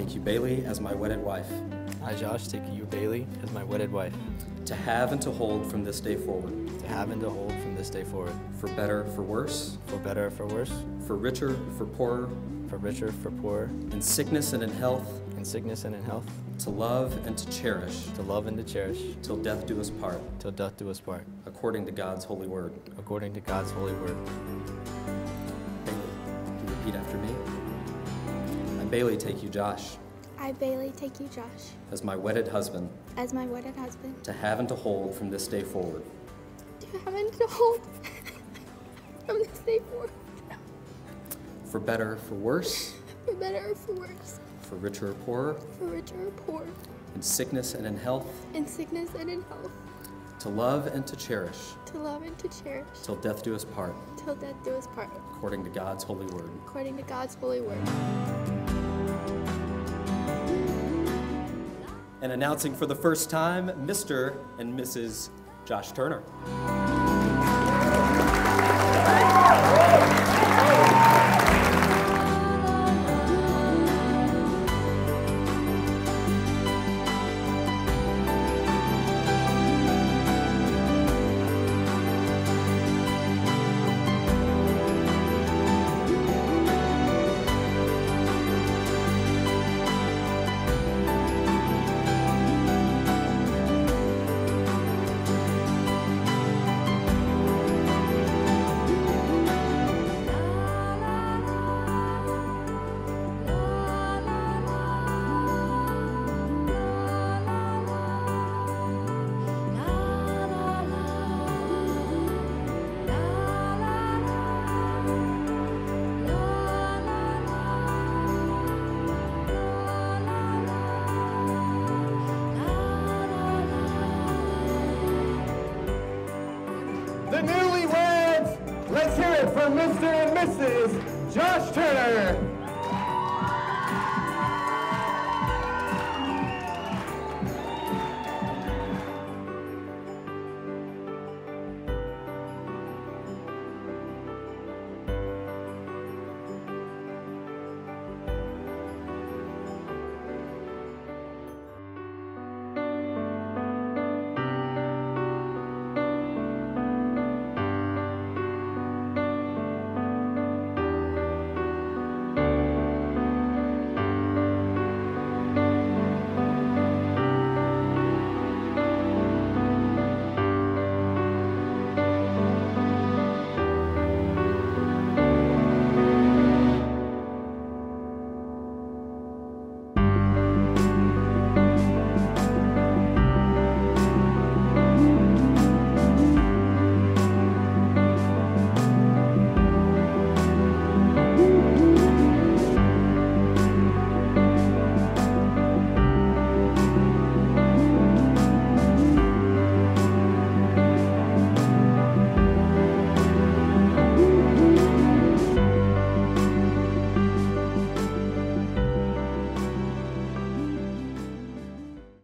take you, Bailey, as my wedded wife, I, Josh, take you, Bailey, as my wedded wife, to have and to hold from this day forward, to have and to hold from this day forward, for better, for worse, for better, for worse, for richer, for poorer, for richer, for poorer, in sickness and in health, in sickness and in health, to love and to cherish, to love and to cherish, till death do us part, till death do us part, according to God's holy word. according to God's holy word. Bailey, can you repeat after me? I, Bailey, take you, Josh, I, Bailey, take you, Josh, as my wedded husband, as my wedded husband, to have and to hold from this day forward, to have and to hold from this day forward, for better, for worse, for better or for worse, for richer or poorer, for richer or poor, in sickness and in health, in sickness and in health, to love and to cherish, to love and to cherish, till death do us part, till death do us part, according to God's holy word. according to God's holy word. And announcing for the first time, Mr. and Mrs. Josh Turner. The newlyweds, let's hear it for Mr. and Mrs. Josh Turner.